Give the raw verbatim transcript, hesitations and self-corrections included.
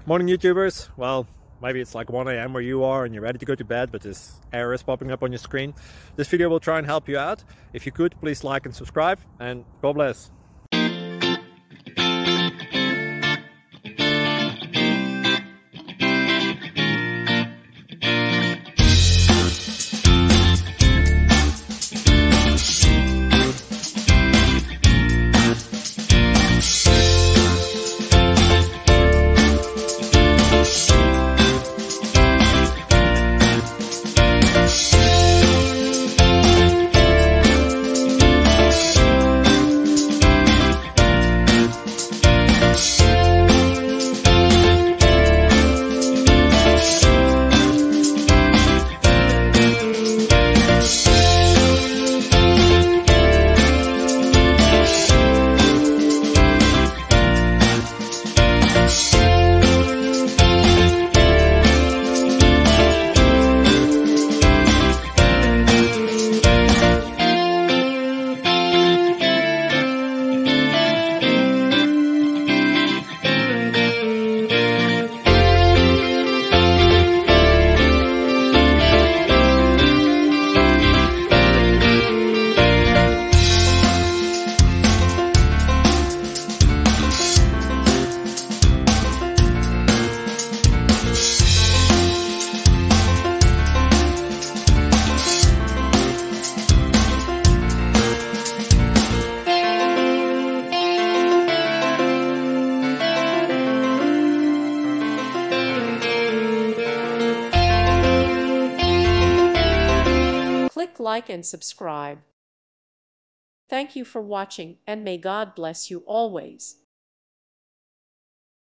Morning YouTubers. Well, maybe it's like one A M where you are and you're ready to go to bed, but this error is popping up on your screen. This video will try and help you out. If you could, please like and subscribe, and God bless. Click like and subscribe. Thank you for watching, and may God bless you always.